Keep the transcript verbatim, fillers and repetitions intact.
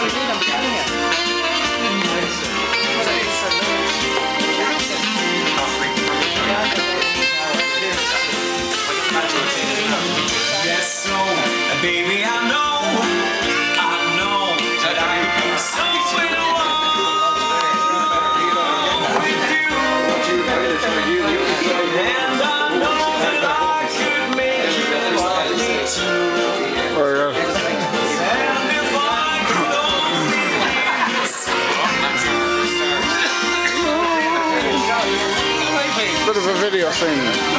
Yes, so, baby, I know, I know that I can so in love with you, and I know that I could make you love me too. And if I could only Bit of a video thing.